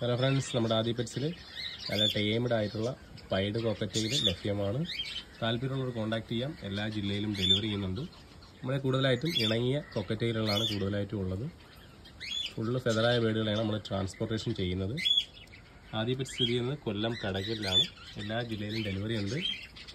Hello friends, നമ്മുടെ ആദി പെറ്റ്സിൽ നല്ല termed ആയിട്ടുള്ള പൈഡ് കോക്കറ്റെയിൽ ലഭ്യമാണ്. താല്പര്യമുള്ളവർ കോൺടാക്ട് ചെയ്യാം. എല്ലാ ജില്ലയിലും ഡെലിവറി ചെയ്യുന്നുണ്ട്. നമ്മളെ കൂടുതലായിട്ടും ഇണങ്ങിയ കോക്കറ്റെയിലുകളാണ് കൂടുതലായിട്ടും ഉള്ളത്. ഫുള്ള് ഫെദറായ ബേഡുകളാണ് നമ്മൾ ട്രാൻസ്പോർട്ടേഷൻ ചെയ്യുന്നത്. ആദി പെറ്റ്സ് സ്ഥിതി ചെയ്യുന്നത് കൊല്ലം കടയ്ക്കലിലാണ്. എല്ലാ ജില്ലയിലും ഡെലിവറി ഉണ്ട്.